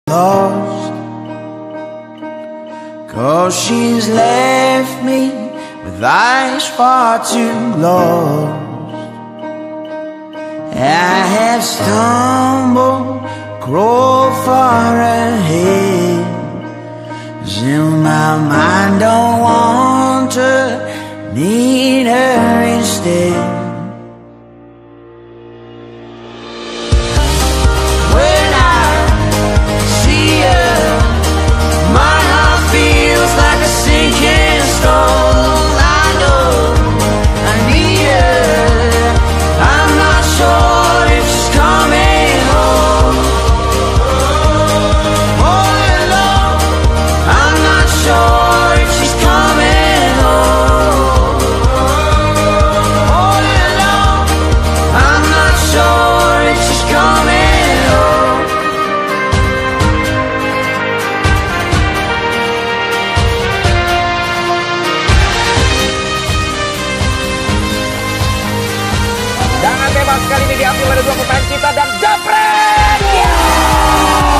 lost, 'cause she's left me with eyes far too lost. I have stumbled, crawled far ahead, 'cause in my mind don't want to need her instead. When I see her, my heart feels like a sinking stone. I know I need her. I'm not sure if she's coming home. All alone, I'm not sure if she's coming home. All alone, I'm not sure if she's coming home. Jangan bebas kali ini diambil oleh dua pemain kita dan Japret.